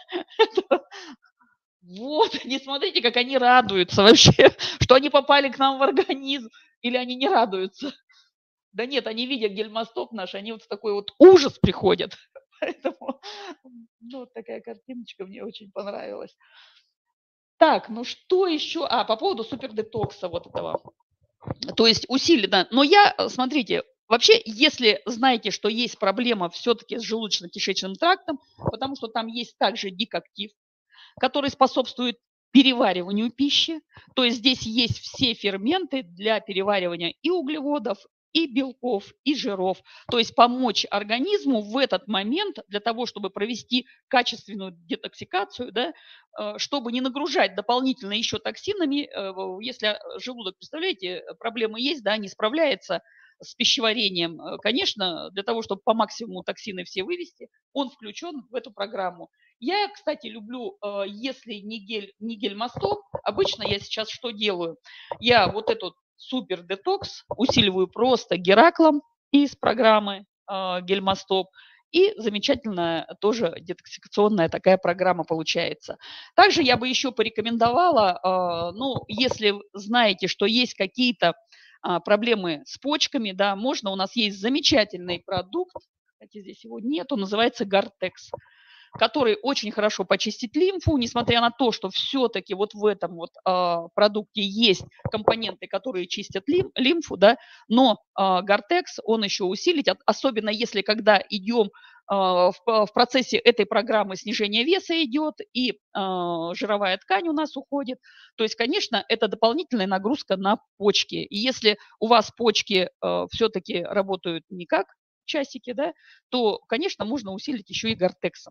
Вот, не смотрите, как они радуются вообще, что они попали к нам в организм, или они не радуются. Да нет, они видят гельмостоп наш, они вот в такой вот ужас приходят. Поэтому, ну, вот такая картиночка мне очень понравилась. Так, ну что еще? По поводу супердетокса вот этого. То есть усиленно. Но смотрите, вообще, если знаете, что есть проблема все-таки с желудочно-кишечным трактом, потому что там есть также дикактив, который способствует перевариванию пищи. То есть здесь есть все ферменты для переваривания и углеводов, и белков, и жиров. То есть помочь организму в этот момент для того, чтобы провести качественную детоксикацию, да, чтобы не нагружать дополнительно еще токсинами. Если желудок, представляете, проблемы есть, да, не справляется с пищеварением, конечно, для того, чтобы по максимуму токсины все вывести, он включен в эту программу. Я, кстати, люблю, если не гель-мастол, обычно я сейчас что делаю? Я вот этот супер детокс усиливаю просто Гераклом из программы гель-мастоп, и замечательная тоже детоксикационная такая программа получается. Также я бы еще порекомендовала, ну, если знаете, что есть какие-то проблемы с почками, да, можно, у нас есть замечательный продукт, кстати, здесь его нету, называется Гортекс, который очень хорошо почистит лимфу, несмотря на то, что все-таки вот в этом вот продукте есть компоненты, которые чистят лимфу, да, но Гортекс, он еще усилить, особенно если когда идем в процессе этой программы снижение веса идет и жировая ткань у нас уходит, то есть, конечно, это дополнительная нагрузка на почки. И если у вас почки все-таки работают не как часики, да, то, конечно, можно усилить еще и Гортексом.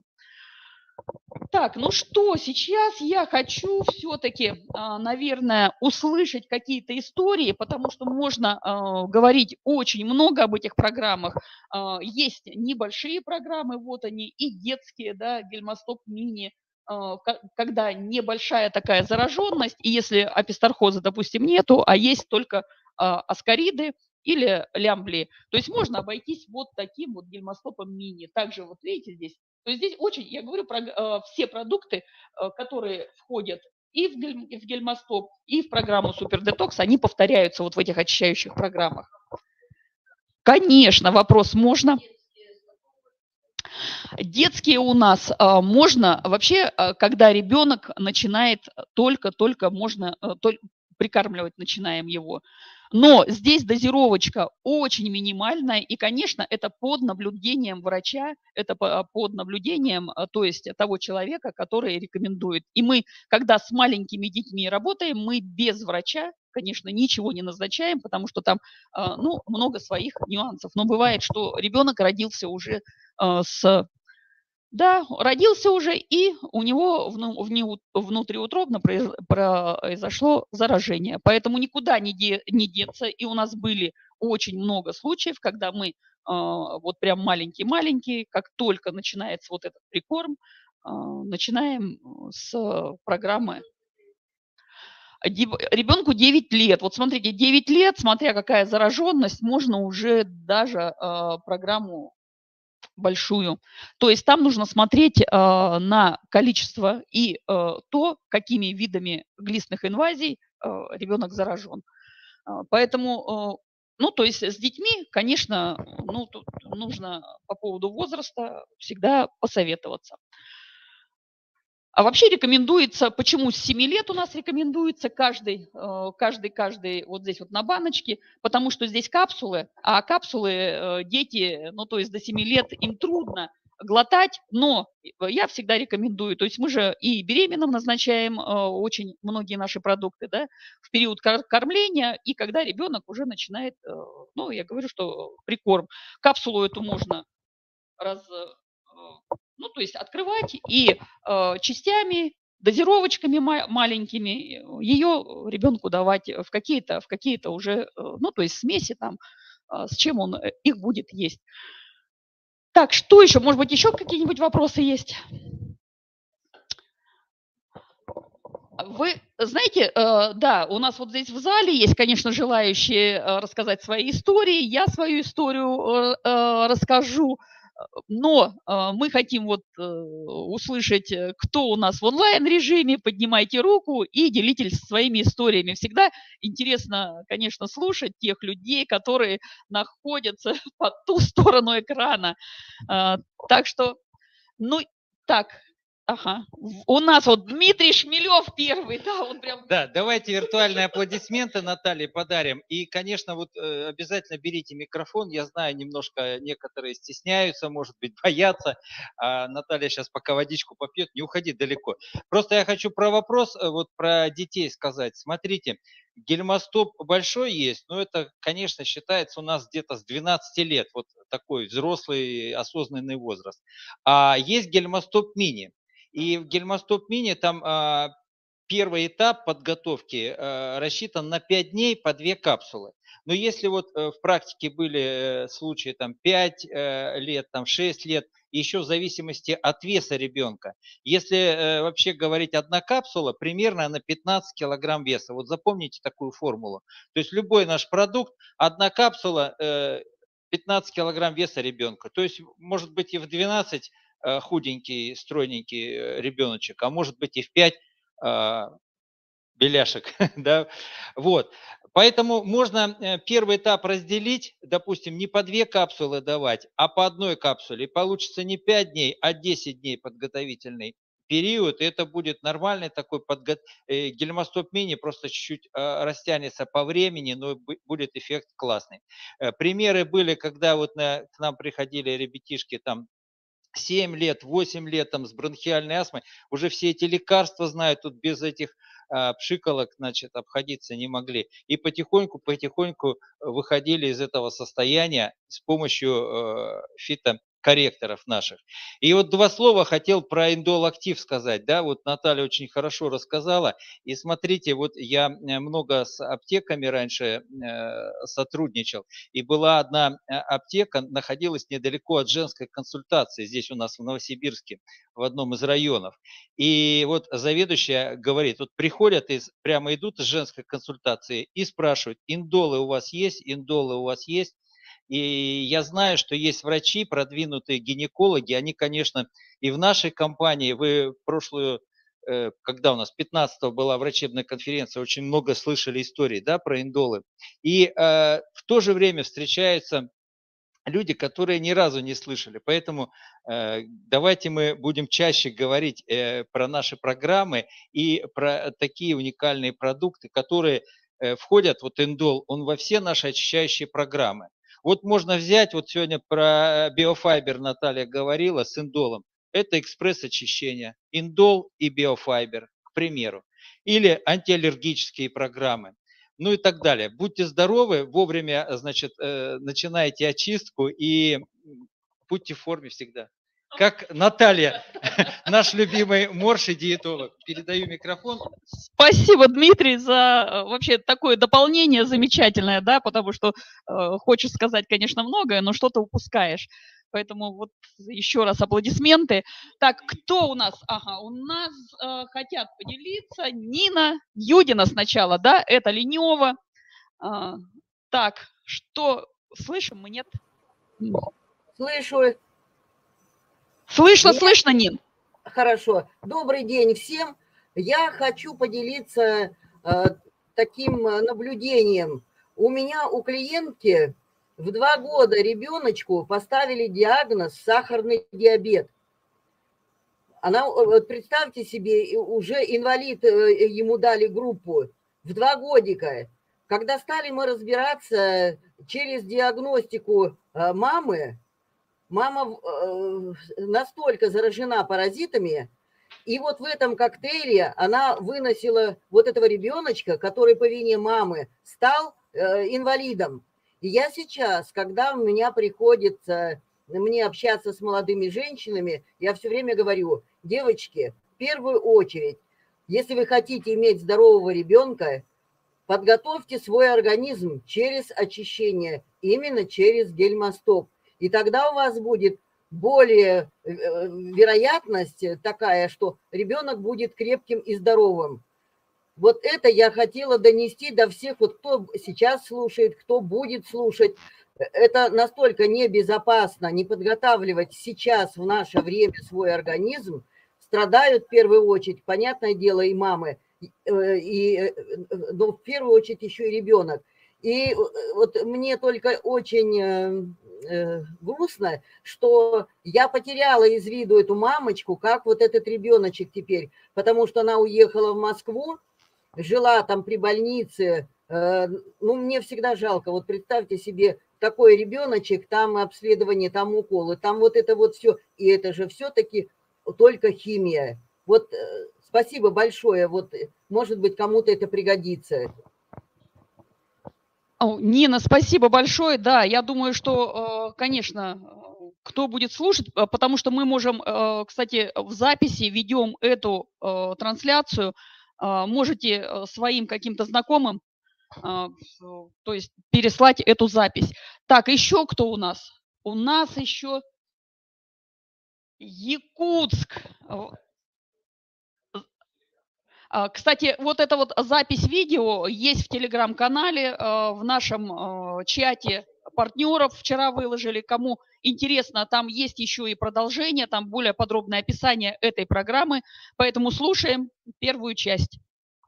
Так, ну что, сейчас я хочу все-таки, наверное, услышать какие-то истории, потому что можно говорить очень много об этих программах. Есть небольшие программы, вот они, и детские, да, Гельмостоп мини, когда небольшая такая зараженность, и если апистархоза, допустим, нету, а есть только аскариды или лямблии, то есть можно обойтись вот таким вот гельмостопом мини. Также вот видите здесь, то есть здесь очень, я говорю про все продукты, которые входят и в гельмостоп, и в программу Супердетокс, они повторяются вот в этих очищающих программах. Конечно, вопрос можно. Детские у нас можно вообще, когда ребенок начинает только-только можно прикармливать, начинаем его. Но здесь дозировочка очень минимальная, и, конечно, это под наблюдением врача, это под наблюдением, то есть того человека, который рекомендует. И мы, когда с маленькими детьми работаем, мы без врача, конечно, ничего не назначаем, потому что там, ну, много своих нюансов. Но бывает, что ребенок родился уже да, родился уже, и у него внутриутробно произошло заражение. Поэтому никуда не деться. И у нас были очень много случаев, когда мы вот прям маленькие-маленькие, как только начинается вот этот прикорм, начинаем с программы. Ребенку 9 лет. Вот смотрите, 9 лет, смотря какая зараженность, можно уже даже программу большую. То есть там нужно смотреть на количество и то, какими видами глистных инвазий ребенок заражен. Поэтому, ну, то есть с детьми, конечно, ну, тут нужно по поводу возраста всегда посоветоваться. А вообще рекомендуется, почему с 7 лет у нас рекомендуется каждый, вот здесь вот на баночке, потому что здесь капсулы, а капсулы дети, ну то есть до 7 лет им трудно глотать, но я всегда рекомендую, то есть мы же и беременным назначаем очень многие наши продукты, да, в период кормления и когда ребенок уже начинает, ну я говорю, что прикорм. Капсулу эту можно ну, то есть открывать и частями, дозировочками маленькими ее ребенку давать в какие-то уже, ну, то есть смеси там, с чем он их будет есть. Так, что еще? Может быть, еще какие-нибудь вопросы есть? Вы знаете, да, у нас вот здесь в зале есть, конечно, желающие рассказать свои истории. Я свою историю расскажу. Но мы хотим вот услышать, кто у нас в онлайн-режиме. Поднимайте руку и делитесь своими историями. Всегда интересно, конечно, слушать тех людей, которые находятся по ту сторону экрана. Так что, ну, так, ага. У нас вот Дмитрий Шмелев первый, да, он прям... Да, давайте виртуальные аплодисменты Наталье подарим. И, конечно, вот обязательно берите микрофон. Я знаю, немножко некоторые стесняются, может быть, боятся. А Наталья сейчас пока водичку попьет, не уходи далеко. Просто я хочу про вопрос, вот про детей сказать. Смотрите, гельмостоп большой есть, но это, конечно, считается у нас где-то с 12 лет, вот такой взрослый осознанный возраст. А есть гельмостоп мини. И в гельмостоп мини там первый этап подготовки рассчитан на 5 дней по 2 капсулы. Но если вот в практике были случаи там 5 лет, там 6 лет, еще в зависимости от веса ребенка. Если вообще говорить одна капсула, примерно на 15 килограмм веса. Вот запомните такую формулу. То есть любой наш продукт, одна капсула 15 килограмм веса ребенка. То есть может быть и в 12 худенький, стройненький ребеночек, а может быть и в 5 беляшек, да, вот. Поэтому можно первый этап разделить, допустим, не по 2 капсулы давать, а по одной капсуле. И получится не 5 дней, а 10 дней подготовительный период. И это будет нормальный такой гельмостоп мини, просто чуть-чуть растянется по времени, но будет эффект классный. Примеры были, когда вот к нам приходили ребятишки там 7 лет, 8 лет там, с бронхиальной астмой, уже все эти лекарства знают, тут без этих пшикалок, значит, обходиться не могли. И потихоньку выходили из этого состояния с помощью фитокорректоров наших. И вот 2 слова хотел про индол актив сказать, да, вот Наталья очень хорошо рассказала. И смотрите, вот я много с аптеками раньше сотрудничал, и была одна аптека, находилась недалеко от женской консультации, здесь у нас в Новосибирске, в одном из районов. И вот заведующая говорит, вот приходят, прямо идут из женской консультации и спрашивают, индолы у вас есть, индолы у вас есть? И я знаю, что есть врачи, продвинутые гинекологи, они, конечно, и в нашей компании, вы прошлую, когда у нас 15-го была врачебная конференция, очень много слышали историй, да, про индолы. И в то же время встречаются люди, которые ни разу не слышали. Поэтому давайте мы будем чаще говорить про наши программы и про такие уникальные продукты, которые входят, вот индол, он во все наши очищающие программы. Вот можно взять, вот сегодня про биофайбер Наталья говорила с индолом. Это экспресс-очищение. Индол и биофайбер, к примеру. Или антиаллергические программы, ну и так далее. Будьте здоровы, вовремя, значит, начинайте очистку и будьте в форме всегда. как Наталья, наш любимый морж и диетолог. Передаю микрофон. Спасибо, Дмитрий, за вообще такое дополнение замечательное, да, потому что хочешь сказать, конечно, многое, но что-то упускаешь. Поэтому вот еще раз аплодисменты. Так, кто у нас? Ага, у нас хотят поделиться. Нина Юдина сначала, да, это Ленева. Так, что слышим мы, нет? Слышу. Слышно, слышно, Нин. Хорошо. Добрый день всем. Я хочу поделиться таким наблюдением. У меня, у клиентки в 2 года ребеночку поставили диагноз сахарный диабет. Она, вот представьте себе, уже инвалид, ему дали группу в 2 годика. Когда стали мы разбираться через диагностику мамы, мама настолько заражена паразитами, и вот в этом коктейле она выносила вот этого ребеночка, который по вине мамы стал инвалидом. И я сейчас, когда у меня приходится мне общаться с молодыми женщинами, я все время говорю: девочки, в первую очередь, если вы хотите иметь здорового ребенка, подготовьте свой организм через очищение, именно через гельмостоп. И тогда у вас будет более вероятность такая, что ребенок будет крепким и здоровым. Вот это я хотела донести до всех, вот кто сейчас слушает, кто будет слушать. Это настолько небезопасно не подготавливать сейчас в наше время свой организм. Страдают в первую очередь, понятное дело, и мамы, но в первую очередь еще и ребенок. И вот мне только очень грустно, что я потеряла из виду эту мамочку, как вот этот ребеночек теперь, потому что она уехала в Москву, жила там при больнице. Ну, мне всегда жалко. Вот представьте себе, такой ребеночек, там обследование, там уколы, там вот это вот все. И это же все-таки только химия. Вот спасибо большое. Вот, может быть, кому-то это пригодится. Нина, спасибо большое. Да, я думаю, что, конечно, кто будет слушать, потому что мы можем, кстати, в записи ведем эту трансляцию, можете своим каким-то знакомым, то есть переслать эту запись. Так, еще кто у нас? У нас еще Якутск. Кстати, вот эта вот запись видео есть в телеграм-канале, в нашем чате партнеров вчера выложили. Кому интересно, там есть еще и продолжение, там более подробное описание этой программы. Поэтому слушаем первую часть.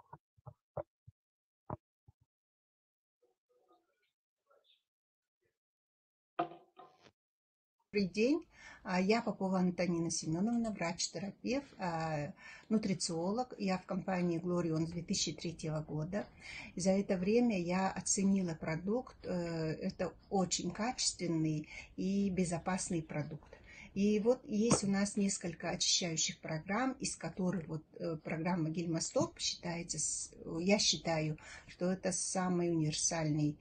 Добрый день. Я Попова Антонина Семеновна, врач-терапевт, нутрициолог. Я в компании Glorion с 2003 года. И за это время я оценила продукт. Это очень качественный и безопасный продукт. И вот есть у нас несколько очищающих программ, из которых вот программа Гельмостоп считается, я считаю, что это самая универсальная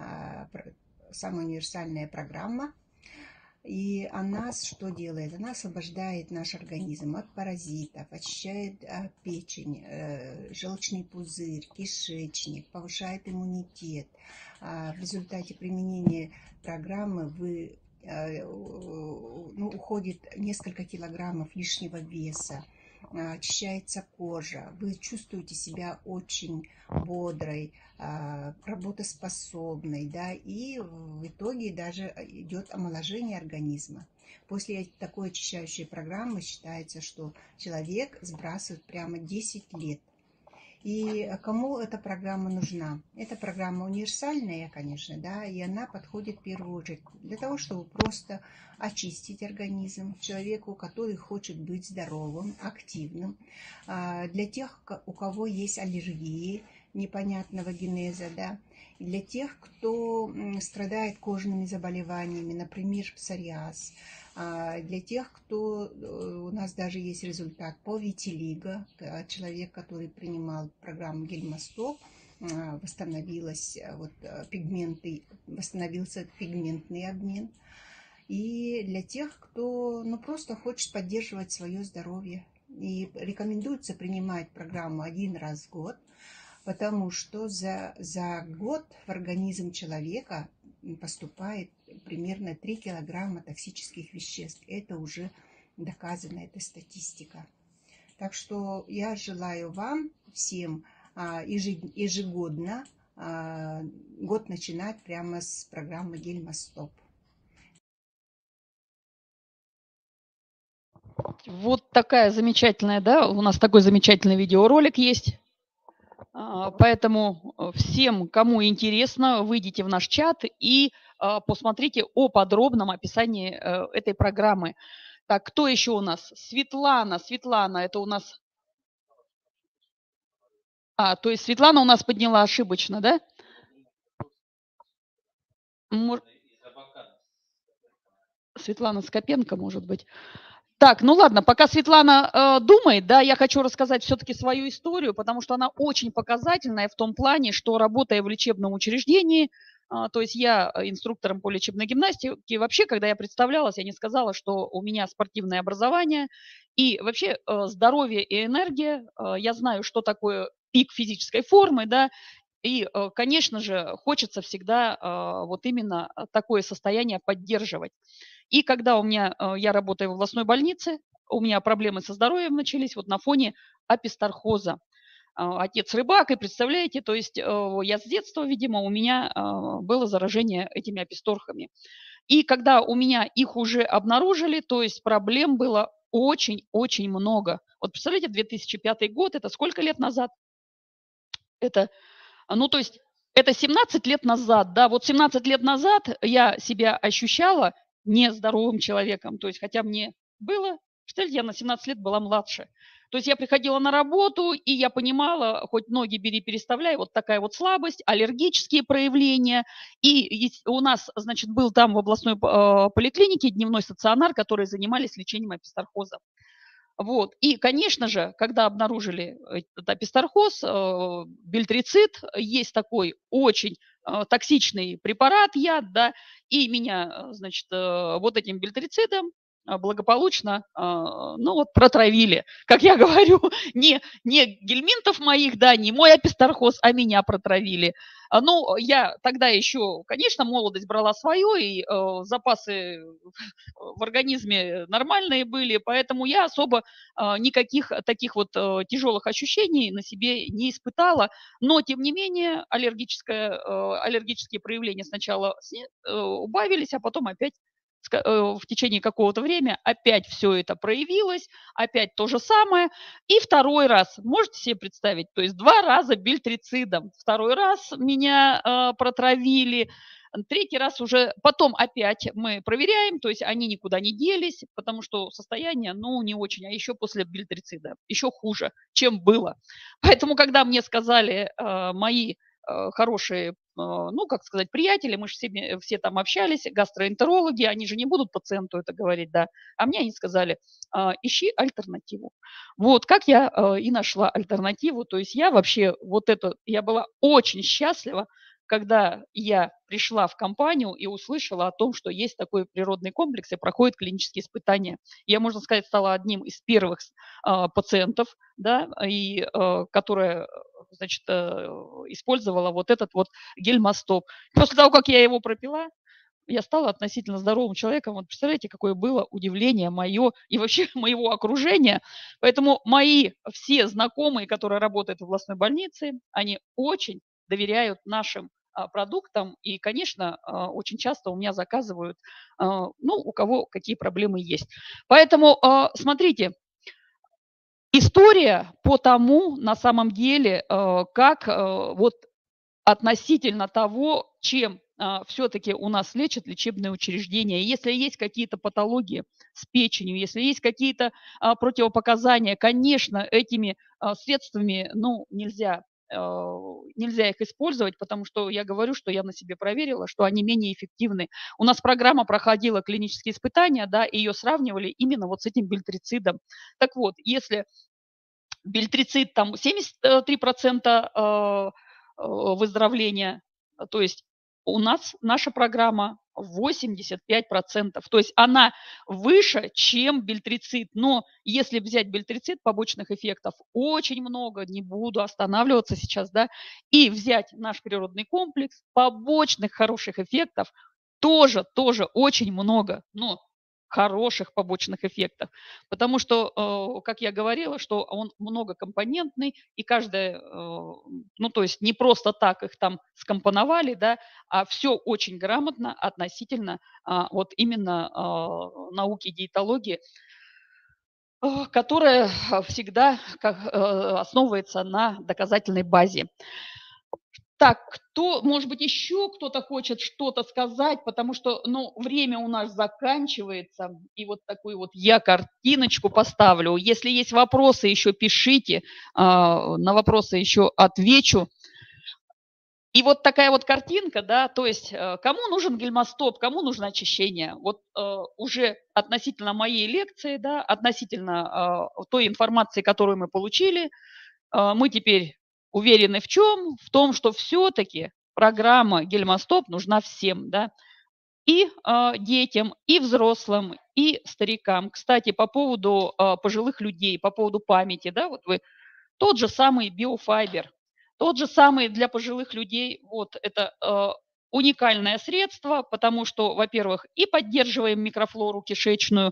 программа. И она что делает? Она освобождает наш организм от паразитов, очищает печень, желчный пузырь, кишечник, повышает иммунитет. В результате применения программы уходит несколько килограммов лишнего веса, очищается кожа, вы чувствуете себя очень бодрой, работоспособной, да, и в итоге даже идет омоложение организма. После такой очищающей программы считается, что человек сбрасывает прямо 10 лет. И кому эта программа нужна? Эта программа универсальная, конечно, да, и она подходит в первую очередь для того, чтобы просто очистить организм человеку, который хочет быть здоровым, активным, для тех, у кого есть аллергии непонятного генеза, да, и для тех, кто страдает кожными заболеваниями, например, псориаз, для тех, кто, у нас даже есть результат по витилиго, человек, который принимал программу Гельмостоп, восстановился пигментный обмен. и для тех, кто просто хочет поддерживать свое здоровье. И рекомендуется принимать программу 1 раз в год, потому что за год в организм человека поступает примерно 3 килограмма токсических веществ. Это уже доказано, это статистика. Так что я желаю вам всем ежегодно год начинать прямо с программы Гельмостоп. Вот такая замечательная, да, у нас такой замечательный видеоролик есть. Поэтому всем, кому интересно, выйдите в наш чат и посмотрите о подробном описании этой программы. Так, кто еще у нас? Светлана. Светлана, это у нас... то есть Светлана у нас подняла ошибочно, да? Светлана Скопенко, может быть. Так, ну ладно, пока Светлана думает, да, я хочу рассказать все-таки свою историю, потому что она очень показательная в том плане, что, работая в лечебном учреждении, то есть я инструктором по лечебной гимнастике, вообще, когда я представлялась, я не сказала, что у меня спортивное образование, и вообще здоровье и энергия, я знаю, что такое пик физической формы, да, и, конечно же, хочется всегда вот именно такое состояние поддерживать. И когда я работаю в областной больнице, у меня проблемы со здоровьем начались вот на фоне апистархоза. Отец рыбак, и представляете, то есть я с детства, видимо, у меня было заражение этими аписторхами. И когда у меня их уже обнаружили, то есть проблем было очень-очень много. Вот представляете, 2005 год, это сколько лет назад? Это, то есть это 17 лет назад, да, вот 17 лет назад я себя ощущала нездоровым человеком, то есть хотя мне было, представляете, я на 17 лет была младше. То есть я приходила на работу, и я понимала, хоть ноги бери, переставляй, вот такая вот слабость, аллергические проявления. И у нас, значит, был там в областной поликлинике дневной стационар, который занимались лечением апистархоза. Вот. И, конечно же, когда обнаружили этот апистархоз, бильтрицид, есть такой очень токсичный препарат, яд, да, и меня, значит, вот этим бильтрицидом благополучно, протравили. Как я говорю, не гельминтов моих, да, не мой апистархоз, а меня протравили. Я тогда еще, конечно, молодость брала свое, и запасы в организме нормальные были, поэтому я особо никаких таких вот тяжелых ощущений на себе не испытала. Но, тем не менее, аллергические проявления сначала убавились, а потом опять в течение какого-то времени опять все это проявилось, опять то же самое. И второй раз, можете себе представить, то есть 2 раза бильтрицидом, второй раз меня протравили, третий раз уже, потом опять мы проверяем, то есть они никуда не делись, потому что состояние, не очень, а еще после бильтрицида, еще хуже, чем было. Поэтому, когда мне сказали мои хорошие, приятели, мы же все там общались, гастроэнтерологи, они же не будут пациенту это говорить, да, а мне они сказали, ищи альтернативу. Вот, как я и нашла альтернативу, то есть я вообще я была очень счастлива, когда я пришла в компанию и услышала о том, что есть такой природный комплекс и проходит клинические испытания. Я, можно сказать, стала одним из первых пациентов, да, и которая, значит, использовала вот этот вот гельмостоп. После того, как я его пропила, я стала относительно здоровым человеком. Вот представляете, какое было удивление мое и вообще моего окружения. Поэтому мои все знакомые, которые работают в областной больнице, они очень доверяют нашим продуктам. И, конечно, очень часто у меня заказывают, у кого какие проблемы есть. Поэтому, смотрите, история по тому, на самом деле, как вот относительно того, чем все-таки у нас лечат лечебные учреждения. Если есть какие-то патологии с печенью, если есть какие-то противопоказания, конечно, этими средствами нельзя их использовать, потому что я говорю, что я на себе проверила, что они менее эффективны. У нас программа проходила клинические испытания, да, и ее сравнивали именно вот с этим бильтрицидом. Так вот, если бильтрицид там 73% выздоровления, то есть у нас наша программа 85%. То есть она выше, чем бельтрицид. Но если взять бельтрицид, побочных эффектов очень много, не буду останавливаться сейчас, да, и взять наш природный комплекс, побочных хороших эффектов тоже очень много, но хороших побочных эффектов. Потому что, как я говорила, что он многокомпонентный, и каждая, ну, то есть не просто так их там скомпоновали, да, а все очень грамотно относительно вот именно науки диетологии, которая всегда основывается на доказательной базе. Так, может быть, еще кто-то хочет что-то сказать, потому что, ну, время у нас заканчивается, и вот такую вот я картиночку поставлю. Если есть вопросы, еще пишите, на вопросы еще отвечу. И вот такая вот картинка, да, то есть кому нужен гельмостоп, кому нужно очищение. Вот уже относительно моей лекции, да, относительно той информации, которую мы получили, мы теперь уверены в чем? В том, что все-таки программа гельмостоп нужна всем, да, и детям, и взрослым, и старикам. Кстати, по поводу пожилых людей, по поводу памяти, да, вот вы тот же самый биофайбер, тот же самый для пожилых людей, вот это уникальное средство, потому что, во-первых, и поддерживаем микрофлору кишечную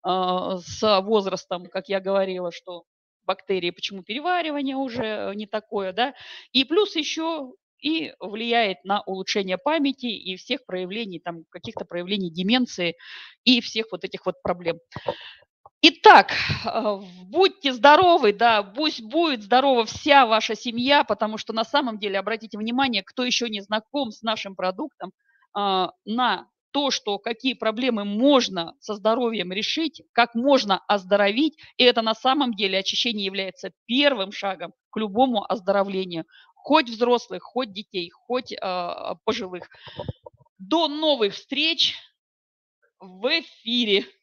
с возрастом, как я говорила, что бактерии, почему переваривание уже не такое, да, и плюс еще и влияет на улучшение памяти и всех проявлений, там, каких-то проявлений деменции и всех вот этих вот проблем. Итак, будьте здоровы, да, пусть будет здорова вся ваша семья, потому что на самом деле, обратите внимание, кто еще не знаком с нашим продуктом, на то, что какие проблемы можно со здоровьем решить, как можно оздоровить, и это на самом деле очищение является первым шагом к любому оздоровлению, хоть взрослых, хоть детей, хоть пожилых. До новых встреч в эфире!